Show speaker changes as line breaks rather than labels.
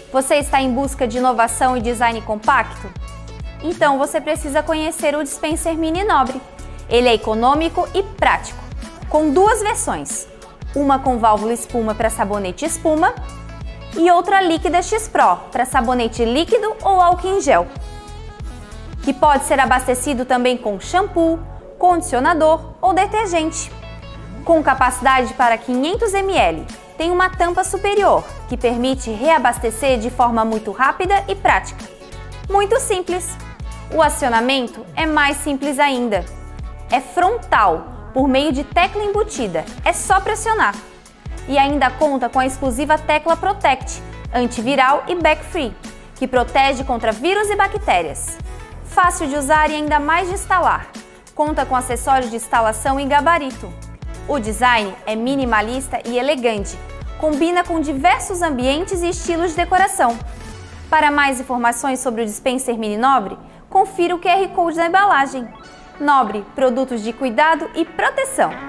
Você está em busca de inovação e design compacto? Então você precisa conhecer o Dispenser Mini Nobre. Ele é econômico e prático, com duas versões, uma com válvula espuma para sabonete espuma e outra líquida X-Pro para sabonete líquido ou álcool em gel, que pode ser abastecido também com shampoo, condicionador ou detergente. Com capacidade para 500 ml, tem uma tampa superior, que permite reabastecer de forma muito rápida e prática. Muito simples! O acionamento é mais simples ainda. É frontal, por meio de tecla embutida, é só pressionar. E ainda conta com a exclusiva tecla Protect, antiviral e back-free, que protege contra vírus e bactérias. Fácil de usar e ainda mais de instalar. Conta com acessórios de instalação e gabarito. O design é minimalista e elegante, combina com diversos ambientes e estilos de decoração. Para mais informações sobre o Dispenser Mini Nobre, confira o QR Code na embalagem. Nobre, produtos de cuidado e proteção.